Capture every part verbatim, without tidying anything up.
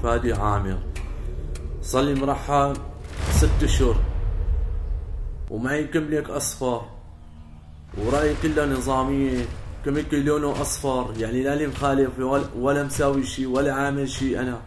فادي عامر، صار لي مرحل ست اشهر ومعي كملك اصفر ورأيي كلها نظامية. كملك لونه اصفر، يعني لا لي مخالف ولا مساوي شيء ولا عامل شيء. انا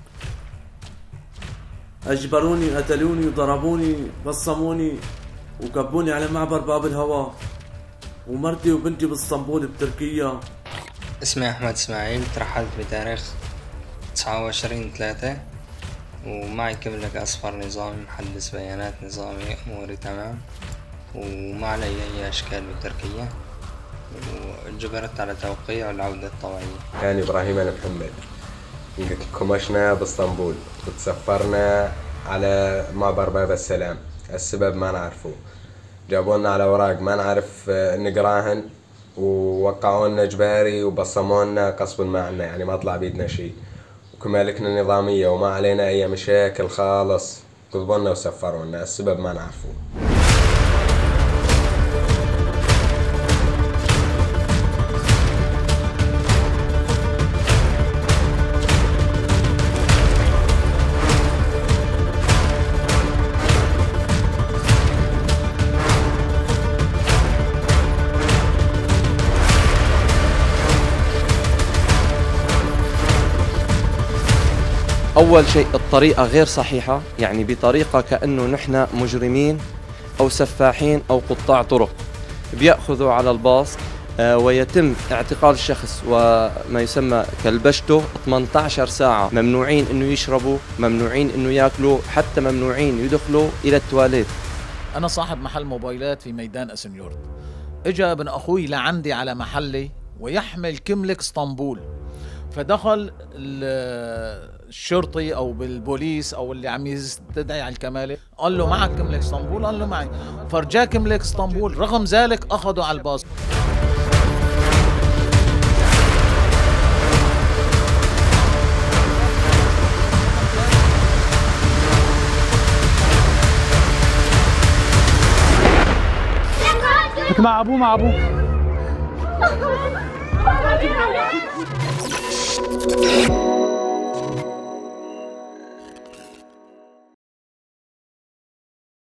اجبروني، قتلوني، ضربوني، بصموني وكبوني على معبر باب الهواء، ومرتي وبنتي باسطنبول بتركيا. اسمي أحمد إسماعيل، ترحلت بتاريخ تسعة وعشرين ثلاثة ومعي كملك أصفر نظامي، محدث بيانات نظامي، أموري تمام وما علي أي أشكال بتركيا، وجبرت على توقيع العودة الطوعية. يعني إبراهيم أنا محمد، كمشنا باسطنبول وتسفرنا على معبر باب السلام. السبب ما نعرفه، جابونا على أوراق ما نعرف نقراهن ووقعونا إجباري وبصمونا قصب ما عنا، يعني ما طلع بيدنا شيء، وكمالكنا نظامية وما علينا أي مشاكل خالص. قضبونا وسفرونا، السبب ما نعرفه. أول شيء الطريقة غير صحيحة، يعني بطريقة كأنه نحن مجرمين أو سفاحين أو قطاع طرق. بيأخذوا على الباص ويتم اعتقال الشخص وما يسمى كلبشته ثمانية عشر ساعة. ممنوعين إنه يشربوا، ممنوعين إنه يأكلوا، حتى ممنوعين يدخلوا إلى التواليت. أنا صاحب محل موبايلات في ميدان أسنيورد. إجا ابن أخوي لعندي على محلي ويحمل كملك اسطنبول، فدخل الشرطي او بالبوليس او اللي عم يستدعي على الكمالة، قال له معك كملك اسطنبول؟ قال له معي. فرجاه كملك اسطنبول، رغم ذلك اخذوا على الباص. مع ابوه مع ابوه